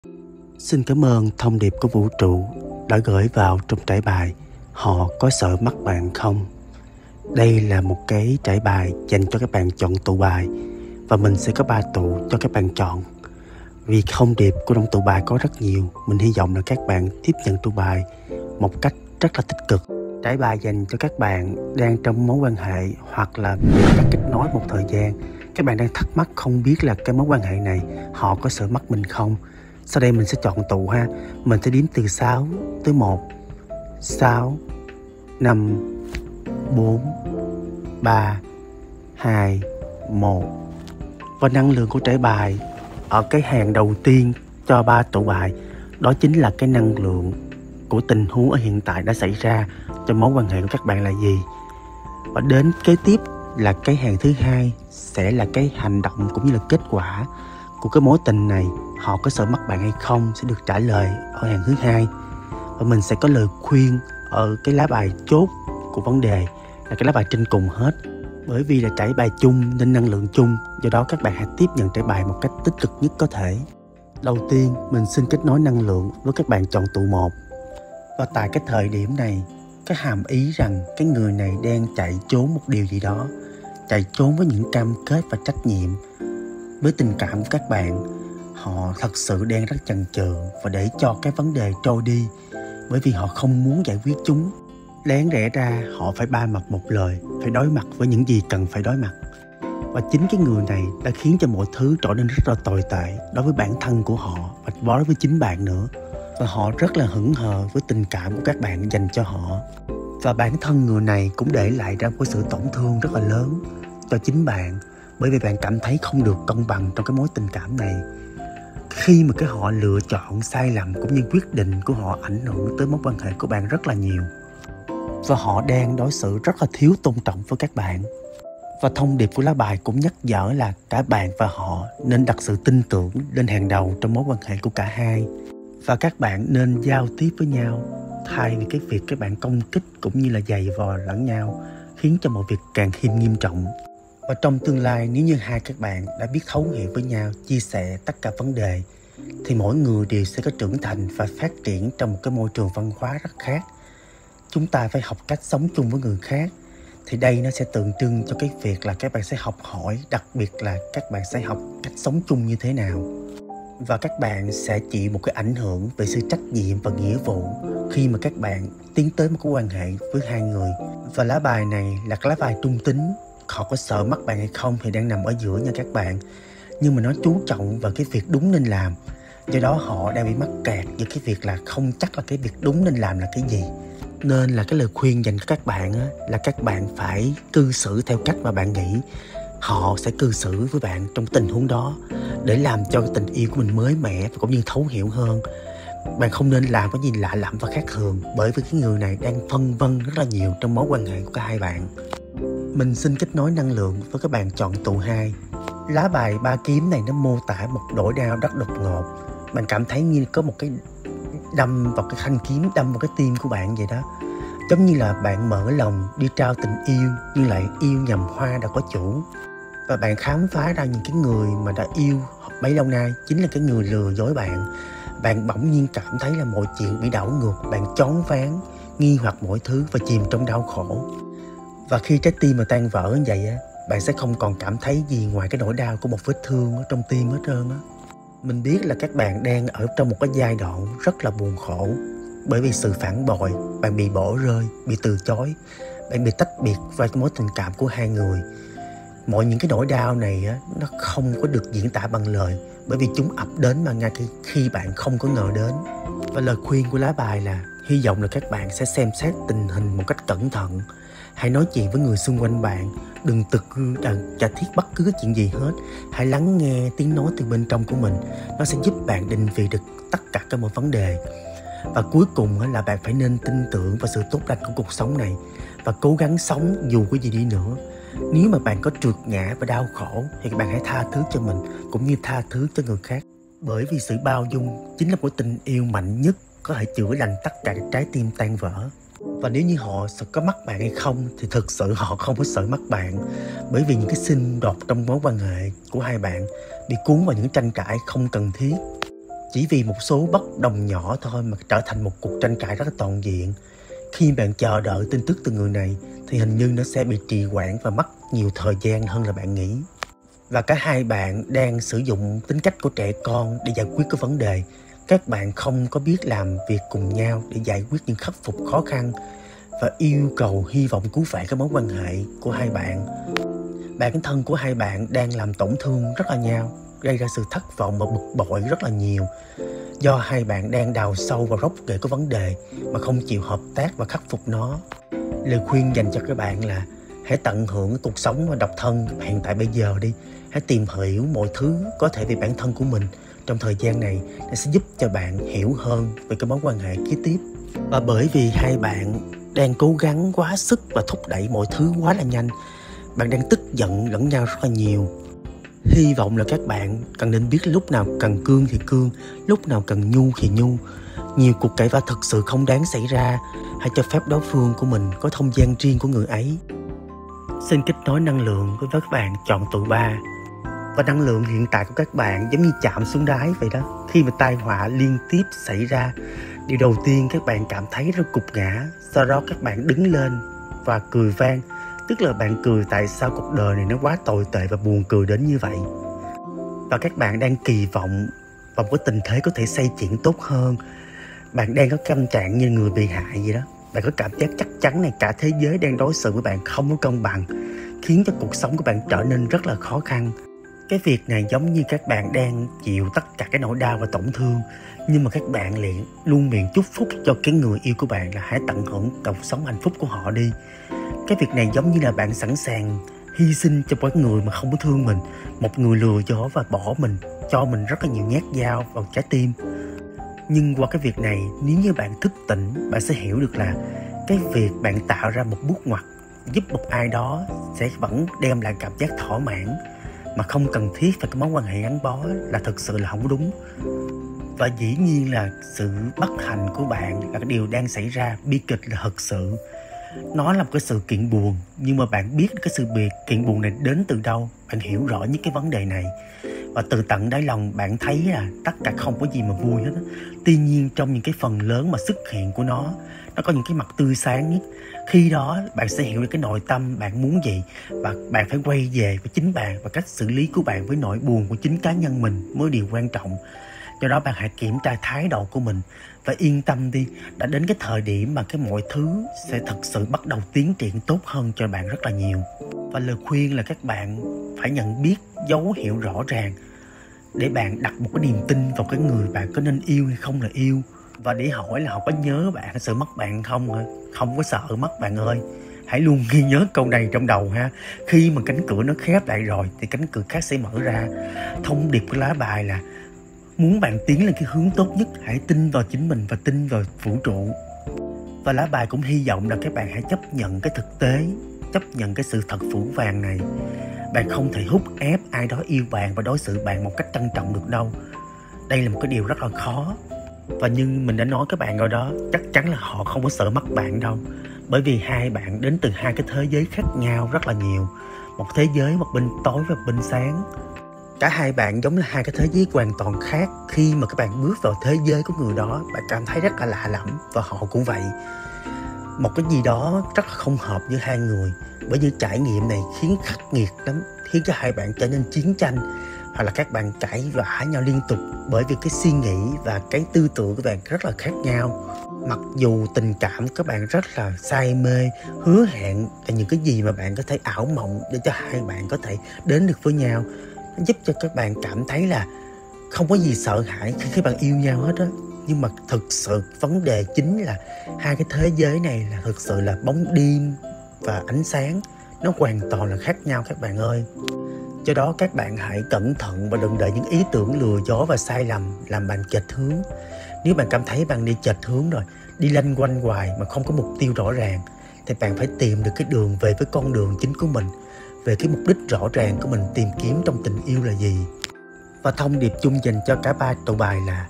Xin cảm ơn thông điệp của vũ trụ đã gửi vào trong trải bài Họ có sợ mất bạn không? Đây là một cái trải bài dành cho các bạn chọn tụ bài, và mình sẽ có 3 tụ cho các bạn chọn. Vì thông điệp của trong tụ bài có rất nhiều, mình hy vọng là các bạn tiếp nhận tụ bài một cách rất là tích cực. Trải bài dành cho các bạn đang trong mối quan hệ hoặc là bị cắt kết nối một thời gian. Các bạn đang thắc mắc không biết là cái mối quan hệ này họ có sợ mất mình không? Sau đây mình sẽ chọn tụ ha. Mình sẽ đếm từ 6 tới 1. 6, 5, 4, 3, 2, 1. Và năng lượng của trải bài ở cái hàng đầu tiên cho 3 tụ bài, đó chính là cái năng lượng của tình huống ở hiện tại đã xảy ra trong mối quan hệ của các bạn là gì. Và đến kế tiếp là cái hàng thứ hai sẽ là cái hành động cũng như là kết quả của cái mối tình này, họ có sợ mất bạn hay không, sẽ được trả lời ở hàng thứ hai. Và mình sẽ có lời khuyên ở cái lá bài chốt của vấn đề, là cái lá bài trên cùng hết. Bởi vì là trải bài chung nên năng lượng chung, do đó các bạn hãy tiếp nhận trải bài một cách tích cực nhất có thể. Đầu tiên mình xin kết nối năng lượng với các bạn chọn tụ 1. Và tại cái thời điểm này, cái hàm ý rằng cái người này đang chạy trốn một điều gì đó, chạy trốn với những cam kết và trách nhiệm với tình cảm của các bạn. Họ thật sự đang rất chần chừ và để cho cái vấn đề trôi đi, bởi vì họ không muốn giải quyết chúng. Đáng lẽ ra họ phải ba mặt một lời, phải đối mặt với những gì cần phải đối mặt. Và chính cái người này đã khiến cho mọi thứ trở nên rất là tồi tệ đối với bản thân của họ và đối với chính bạn nữa. Và họ rất là hững hờ với tình cảm của các bạn dành cho họ. Và bản thân người này cũng để lại ra một sự tổn thương rất là lớn cho chính bạn, bởi vì bạn cảm thấy không được công bằng trong cái mối tình cảm này. Khi mà cái họ lựa chọn sai lầm cũng như quyết định của họ ảnh hưởng tới mối quan hệ của bạn rất là nhiều. Và họ đang đối xử rất là thiếu tôn trọng với các bạn. Và thông điệp của lá bài cũng nhắc nhở là cả bạn và họ nên đặt sự tin tưởng lên hàng đầu trong mối quan hệ của cả hai. Và các bạn nên giao tiếp với nhau, thay vì cái việc các bạn công kích cũng như là giày vò lẫn nhau, khiến cho mọi việc càng thêm nghiêm trọng. Và trong tương lai, nếu như hai các bạn đã biết thấu hiểu với nhau, chia sẻ tất cả vấn đề, thì mỗi người đều sẽ có trưởng thành và phát triển trong một cái môi trường văn hóa rất khác. Chúng ta phải học cách sống chung với người khác. Thì đây nó sẽ tượng trưng cho cái việc là các bạn sẽ học hỏi, đặc biệt là các bạn sẽ học cách sống chung như thế nào. Và các bạn sẽ chịu một cái ảnh hưởng về sự trách nhiệm và nghĩa vụ khi mà các bạn tiến tới một cái quan hệ với hai người. Và lá bài này là cái lá bài trung tính. Họ có sợ mất bạn hay không thì đang nằm ở giữa nha các bạn. Nhưng mà nó chú trọng vào cái việc đúng nên làm. Do đó họ đang bị mắc kẹt với cái việc là không chắc là cái việc đúng nên làm là cái gì. Nên là cái lời khuyên dành cho các bạn là các bạn phải cư xử theo cách mà bạn nghĩ họ sẽ cư xử với bạn trong tình huống đó, để làm cho cái tình yêu của mình mới mẻ và cũng như thấu hiểu hơn. Bạn không nên làm cái gì lạ lẫm và khác thường, bởi vì cái người này đang phân vân rất là nhiều trong mối quan hệ của cả hai bạn. Mình xin kết nối năng lượng với các bạn chọn tụ 2. Lá bài 3 kiếm này nó mô tả một nỗi đau rất đột ngột. Bạn cảm thấy như có một cái đâm vào cái thanh kiếm, đâm vào cái tim của bạn vậy đó. Giống như là bạn mở lòng đi trao tình yêu, nhưng lại yêu nhầm hoa đã có chủ. Và bạn khám phá ra những cái người mà đã yêu bấy lâu nay chính là cái người lừa dối bạn. Bạn bỗng nhiên cảm thấy là mọi chuyện bị đảo ngược, bạn choáng váng, nghi hoặc mọi thứ và chìm trong đau khổ. Và khi trái tim mà tan vỡ như vậy bạn sẽ không còn cảm thấy gì ngoài cái nỗi đau của một vết thương ở trong tim hết trơn á. Mình biết là các bạn đang ở trong một cái giai đoạn rất là buồn khổ, bởi vì sự phản bội, bạn bị bỏ rơi, bị từ chối, bạn bị tách biệt qua cái mối tình cảm của hai người. Mọi những cái nỗi đau này nó không có được diễn tả bằng lời, bởi vì chúng ập đến mà ngay khi bạn không có ngờ đến. Và lời khuyên của lá bài là hy vọng là các bạn sẽ xem xét tình hình một cách cẩn thận. Hãy nói chuyện với người xung quanh bạn, đừng giả thiết bất cứ cái chuyện gì hết. Hãy lắng nghe tiếng nói từ bên trong của mình, nó sẽ giúp bạn định vị được tất cả các mọi vấn đề. Và cuối cùng là bạn phải nên tin tưởng vào sự tốt lành của cuộc sống này và cố gắng sống dù cái gì đi nữa. Nếu mà bạn có trượt ngã và đau khổ thì bạn hãy tha thứ cho mình cũng như tha thứ cho người khác. Bởi vì sự bao dung chính là một tình yêu mạnh nhất có thể chữa lành tất cả các trái tim tan vỡ. Và nếu như họ sẽ có mất bạn hay không thì thực sự họ không có sợ mất bạn, bởi vì những cái xung đột trong mối quan hệ của hai bạn bị cuốn vào những tranh cãi không cần thiết. Chỉ vì một số bất đồng nhỏ thôi mà trở thành một cuộc tranh cãi rất là toàn diện. Khi bạn chờ đợi tin tức từ người này thì hình như nó sẽ bị trì hoãn và mất nhiều thời gian hơn là bạn nghĩ. Và cả hai bạn đang sử dụng tính cách của trẻ con để giải quyết cái vấn đề. Các bạn không có biết làm việc cùng nhau để giải quyết những khắc phục khó khăn và yêu cầu hy vọng cứu vãn cái mối quan hệ của hai bạn. Bản thân của hai bạn đang làm tổn thương rất là nhau, gây ra sự thất vọng và bực bội rất là nhiều. Do hai bạn đang đào sâu vào gốc rễ của vấn đề mà không chịu hợp tác và khắc phục nó. Lời khuyên dành cho các bạn là hãy tận hưởng cuộc sống và độc thân hiện tại bây giờ đi. Hãy tìm hiểu mọi thứ có thể về bản thân của mình trong thời gian này. Nó sẽ giúp cho bạn hiểu hơn về cái mối quan hệ kế tiếp. Và bởi vì hai bạn đang cố gắng quá sức và thúc đẩy mọi thứ quá là nhanh, bạn đang tức giận lẫn nhau rất là nhiều. Hy vọng là các bạn cần nên biết lúc nào cần cương thì cương, lúc nào cần nhu thì nhu. Nhiều cuộc cãi vã thực sự không đáng xảy ra. Hãy cho phép đối phương của mình có không gian riêng của người ấy. Xin kết nối năng lượng với các bạn chọn tụi 3. Và năng lượng hiện tại của các bạn giống như chạm xuống đáy vậy đó. Khi mà tai họa liên tiếp xảy ra, điều đầu tiên các bạn cảm thấy rất gục ngã. Sau đó các bạn đứng lên và cười vang. Tức là bạn cười tại sao cuộc đời này nó quá tồi tệ và buồn cười đến như vậy. Và các bạn đang kỳ vọng vào một tình thế có thể xoay chuyển tốt hơn. Bạn đang có tâm trạng như người bị hại vậy đó. Bạn có cảm giác chắc chắn này cả thế giới đang đối xử với bạn không có công bằng, khiến cho cuộc sống của bạn trở nên rất là khó khăn. Cái việc này giống như các bạn đang chịu tất cả cái nỗi đau và tổn thương, nhưng mà các bạn liền luôn miệng chúc phúc cho cái người yêu của bạn là hãy tận hưởng cuộc sống hạnh phúc của họ đi. Cái việc này giống như là bạn sẵn sàng hy sinh cho một người mà không có thương mình, một người lừa dối và bỏ mình, cho mình rất là nhiều nhát dao vào trái tim. Nhưng qua cái việc này, nếu như bạn thức tỉnh, bạn sẽ hiểu được là cái việc bạn tạo ra một bước ngoặt giúp một ai đó sẽ vẫn đem lại cảm giác thỏa mãn, mà không cần thiết phải cái mối quan hệ gắn bó là thực sự là không đúng. Và dĩ nhiên là sự bất hạnh của bạn là cái điều đang xảy ra, bi kịch là thật sự. Nó là một cái sự kiện buồn, nhưng mà bạn biết cái sự kiện buồn này đến từ đâu. Bạn hiểu rõ những cái vấn đề này, và từ tận đáy lòng bạn thấy là tất cả không có gì mà vui hết á. Tuy nhiên trong những cái phần lớn mà xuất hiện của nó có những cái mặt tươi sáng nhất. Khi đó bạn sẽ hiểu được cái nội tâm bạn muốn gì, và bạn phải quay về với chính bạn, và cách xử lý của bạn với nỗi buồn của chính cá nhân mình mới điều quan trọng. Do đó bạn hãy kiểm tra thái độ của mình và yên tâm đi, đã đến cái thời điểm mà cái mọi thứ sẽ thật sự bắt đầu tiến triển tốt hơn cho bạn rất là nhiều. Và lời khuyên là các bạn phải nhận biết dấu hiệu rõ ràng để bạn đặt một cái niềm tin vào cái người bạn có nên yêu hay không là yêu, và để hỏi là họ có nhớ bạn, sợ mất bạn không hả? Không có sợ mất bạn ơi. Hãy luôn ghi nhớ câu này trong đầu ha. Khi mà cánh cửa nó khép lại rồi thì cánh cửa khác sẽ mở ra. Thông điệp của lá bài là muốn bạn tiến lên cái hướng tốt nhất, hãy tin vào chính mình và tin vào vũ trụ. Và lá bài cũng hy vọng là các bạn hãy chấp nhận cái thực tế, chấp nhận cái sự thật phũ phàng này. Bạn không thể hút ép ai đó yêu bạn và đối xử bạn một cách trân trọng được đâu. Đây là một cái điều rất là khó. Và như mình đã nói các bạn rồi đó, chắc chắn là họ không có sợ mất bạn đâu. Bởi vì hai bạn đến từ hai cái thế giới khác nhau rất là nhiều. Một thế giới, một bên tối và bên sáng. Cả hai bạn giống là hai cái thế giới hoàn toàn khác. Khi mà các bạn bước vào thế giới của người đó, bạn cảm thấy rất là lạ lẫm, và họ cũng vậy. Một cái gì đó rất là không hợp với hai người. Bởi vì trải nghiệm này khiến khắc nghiệt lắm, khiến cho hai bạn trở nên chiến tranh, hoặc là các bạn cãi vã nhau liên tục. Bởi vì cái suy nghĩ và cái tư tưởng của bạn rất là khác nhau. Mặc dù tình cảm các bạn rất là say mê, hứa hẹn là những cái gì mà bạn có thể ảo mộng để cho hai bạn có thể đến được với nhau. Nó giúp cho các bạn cảm thấy là không có gì sợ hãi khi các bạn yêu nhau hết á. Nhưng mà thực sự vấn đề chính là hai cái thế giới này là thực sự là bóng đêm và ánh sáng. Nó hoàn toàn là khác nhau các bạn ơi. Do đó các bạn hãy cẩn thận và đừng để những ý tưởng lừa dối và sai lầm làm bạn chệch hướng. Nếu bạn cảm thấy bạn đi chệch hướng rồi, đi lanh quanh hoài mà không có mục tiêu rõ ràng, thì bạn phải tìm được cái đường về với con đường chính của mình, về cái mục đích rõ ràng của mình tìm kiếm trong tình yêu là gì. Và thông điệp chung dành cho cả ba tụ bài là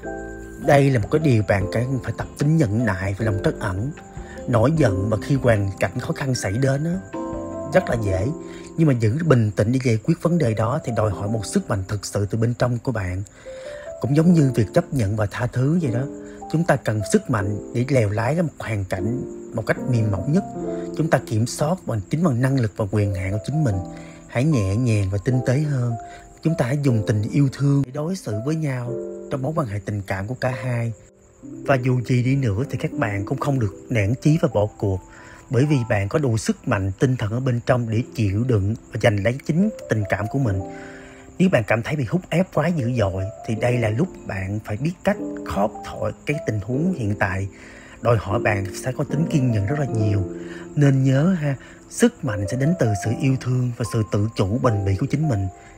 đây là một cái điều bạn phải tập tính nhẫn nại và lòng trắc ẩn. Nổi giận mà khi hoàn cảnh khó khăn xảy đến á, rất là dễ, nhưng mà giữ bình tĩnh để giải quyết vấn đề đó thì đòi hỏi một sức mạnh thực sự từ bên trong của bạn. Cũng giống như việc chấp nhận và tha thứ vậy đó. Chúng ta cần sức mạnh để lèo lái một hoàn cảnh một cách mềm mỏng nhất. Chúng ta kiểm soát bằng năng lực và quyền hạn của chính mình. Hãy nhẹ nhàng và tinh tế hơn. Chúng ta hãy dùng tình yêu thương để đối xử với nhau trong mối quan hệ tình cảm của cả hai. Và dù gì đi nữa thì các bạn cũng không được nản chí và bỏ cuộc, bởi vì bạn có đủ sức mạnh tinh thần ở bên trong để chịu đựng và giành lấy chính tình cảm của mình. Nếu bạn cảm thấy bị hút ép quá dữ dội thì đây là lúc bạn phải biết cách khóc thoải cái tình huống hiện tại, đòi hỏi bạn sẽ có tính kiên nhẫn rất là nhiều. Nên nhớ ha, sức mạnh sẽ đến từ sự yêu thương và sự tự chủ bền bỉ của chính mình.